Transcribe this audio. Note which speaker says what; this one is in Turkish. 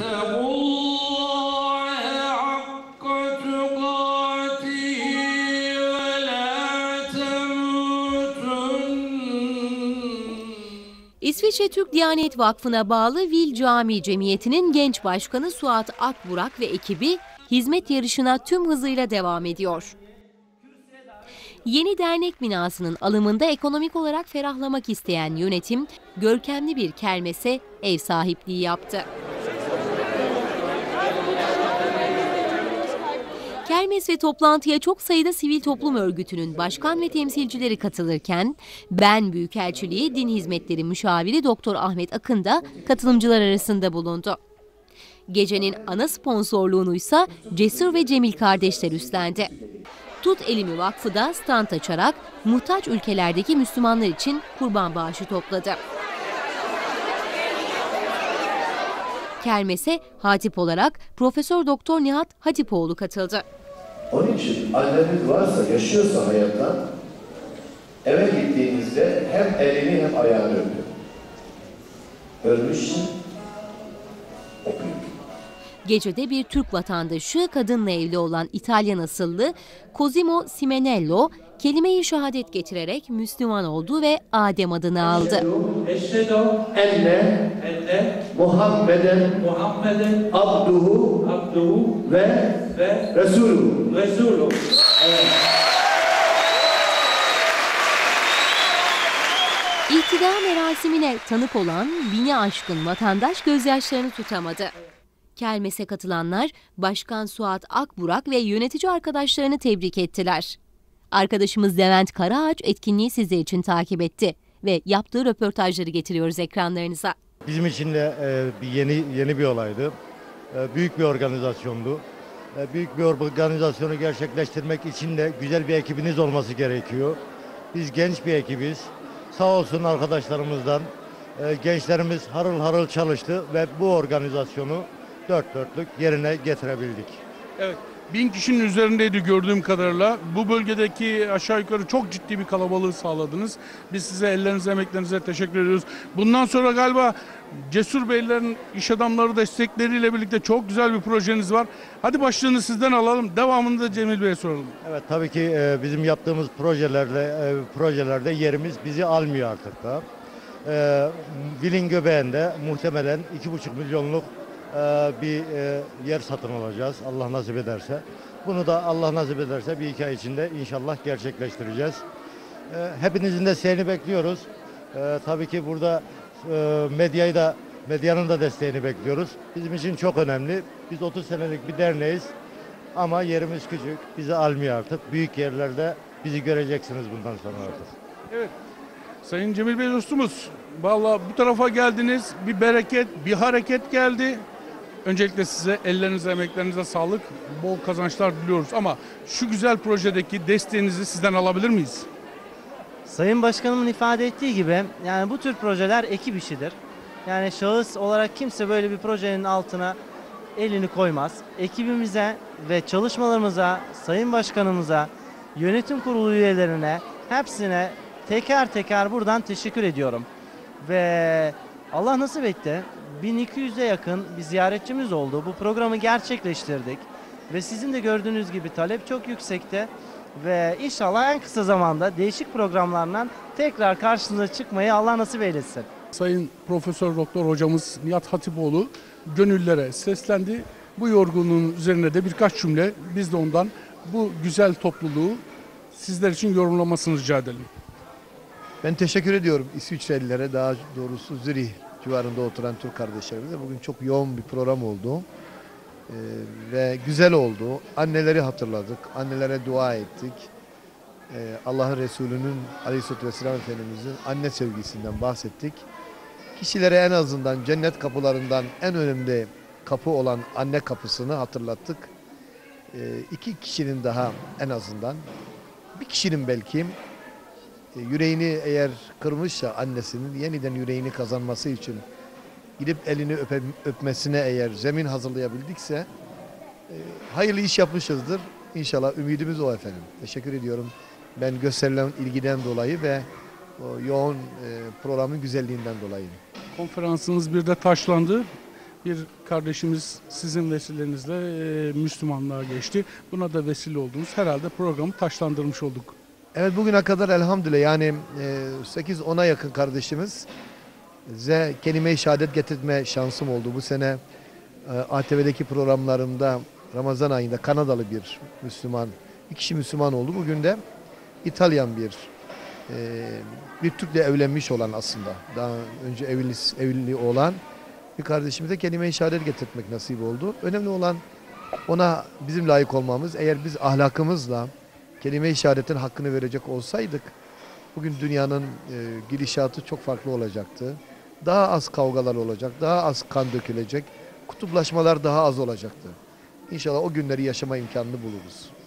Speaker 1: İsviçre Türk Diyanet Vakfı'na bağlı Vil Cami Cemiyeti'nin genç başkanı Suat Akburak ve ekibi hizmet yarışına tüm hızıyla devam ediyor. Yeni dernek binasının alımında ekonomik olarak ferahlamak isteyen yönetim, görkemli bir kermese ev sahipliği yaptı. Kermes ve toplantıya çok sayıda sivil toplum örgütünün başkan ve temsilcileri katılırken, Ben Büyükelçiliği Din Hizmetleri Müşaviri Doktor Ahmet Akın da katılımcılar arasında bulundu. Gecenin ana sponsorluğunu ise Cesur ve Cemil kardeşler üstlendi. Tut Elimi Vakfı da stand açarak muhtaç ülkelerdeki Müslümanlar için kurban bağışı topladı. Kermese hatip olarak Profesör Doktor Nihat Hatipoğlu katıldı.
Speaker 2: Onun için anneniz varsa, yaşıyorsa hayatta, eve gittiğinizde hem elini hem ayağını öpün. Ölmüşsün, öpün.
Speaker 1: Gecede bir Türk vatandaşı kadınla evli olan İtalyan asıllı Cosimo Simenello kelime-i şehadet getirerek Müslüman oldu ve Adem adını aldı.
Speaker 2: Eşhedü enne Muhammeden abduhu ve Resulü.
Speaker 1: İhtida merasimine tanık olan 1000'i aşkın vatandaş gözyaşlarını tutamadı. Kermese katılanlar Başkan Suat Akburak ve yönetici arkadaşlarını tebrik ettiler. Arkadaşımız Levent Karaağaç etkinliği sizler için takip etti ve yaptığı röportajları getiriyoruz ekranlarınıza.
Speaker 3: Bizim için de yeni bir olaydı. Büyük bir organizasyondu. Büyük bir organizasyonu gerçekleştirmek için de güzel bir ekibiniz olması gerekiyor. Biz genç bir ekibiz. Sağ olsun arkadaşlarımızdan gençlerimiz harıl harıl çalıştı ve bu organizasyonu dört dörtlük yerine getirebildik.
Speaker 4: Evet, 1000 kişinin üzerindeydi gördüğüm kadarıyla. Bu bölgedeki aşağı yukarı çok ciddi bir kalabalığı sağladınız. Biz size ellerinize, emeklerinize teşekkür ediyoruz. Bundan sonra galiba Cesur Beylerin iş adamları destekleriyle birlikte çok güzel bir projeniz var. Hadi başlığını sizden alalım. Devamını da Cemil Bey'e soralım.
Speaker 3: Evet, tabii ki bizim yaptığımız projelerde yerimiz bizi almıyor artık da. Vil'in göbeğinde muhtemelen 2,5 milyonluk bir yer satın alacağız Allah nasip ederse. Bunu da Allah nasip ederse bir 2 ay içinde inşallah gerçekleştireceğiz. Hepinizin de desteğini bekliyoruz. Tabii ki burada medyanın da desteğini bekliyoruz. Bizim için çok önemli. Biz 30 senelik bir derneğiz ama yerimiz küçük. Bizi almıyor artık. Büyük yerlerde bizi göreceksiniz bundan sonra artık.
Speaker 4: Evet. Sayın Cemil Bey dostumuz, vallahi bu tarafa geldiniz, bir bereket, bir hareket geldi. Öncelikle size ellerinize, emeklerinize sağlık, bol kazançlar diliyoruz. Ama şu güzel projedeki desteğinizi sizden alabilir miyiz?
Speaker 5: Sayın Başkanımın ifade ettiği gibi yani bu tür projeler ekip işidir. Yani şahıs olarak kimse böyle bir projenin altına elini koymaz. Ekibimize ve çalışmalarımıza, Sayın Başkanımıza, yönetim kurulu üyelerine, hepsine teker teker buradan teşekkür ediyorum. Ve Allah nasip etti, 1200'e yakın bir ziyaretçimiz oldu. Bu programı gerçekleştirdik. Ve sizin de gördüğünüz gibi talep çok yüksekte. Ve inşallah en kısa zamanda değişik programlarla tekrar karşınıza çıkmayı Allah nasip eylesin.
Speaker 4: Sayın Profesör Doktor hocamız Nihat Hatipoğlu gönüllere seslendi. Bu yorgunluğun üzerine de birkaç cümle biz de ondan bu güzel topluluğu sizler için yorumlamasını rica edelim.
Speaker 2: Ben teşekkür ediyorum İsviçrelilere, daha doğrusu Zürih civarında oturan Türk kardeşlerimize. Bugün çok yoğun bir program oldu ve güzel oldu. Anneleri hatırladık, annelere dua ettik. Allah'ın Resulü'nün Aleyhisselatü Vesselam Efendimiz'in anne sevgisinden bahsettik. Kişilere en azından cennet kapılarından en önemli kapı olan anne kapısını hatırlattık. 2 kişinin daha en azından, bir kişinin belki yüreğini eğer kırmışsa annesinin yeniden yüreğini kazanması için gidip elini öpmesine eğer zemin hazırlayabildikse hayırlı iş yapmışızdır. İnşallah ümidimiz o efendim. Teşekkür ediyorum. Ben gösterilen ilgiden dolayı ve o yoğun programın güzelliğinden dolayı.
Speaker 4: Konferansınız bir de taşlandı. bir kardeşimiz sizin vesilenizle Müslümanlığa geçti. Buna da vesile oldunuz. Herhalde programı taşlandırmış olduk.
Speaker 2: Evet, bugüne kadar elhamdülillah yani 8-10'a yakın kardeşimize kelime-i şehadet getirme şansım oldu. Bu sene ATV'deki programlarımda Ramazan ayında Kanadalı bir Müslüman, bir kişi Müslüman oldu. Bugün de İtalyan bir Türk'le evlenmiş olan, aslında daha önce evliliği olan bir kardeşimize kelime-i şehadet getirmek nasip oldu. Önemli olan ona bizim layık olmamız. Eğer biz ahlakımızla kelime-i şehadetin hakkını verecek olsaydık bugün dünyanın gidişatı çok farklı olacaktı. Daha az kavgalar olacak, daha az kan dökülecek, kutuplaşmalar daha az olacaktı. İnşallah o günleri yaşama imkanını buluruz.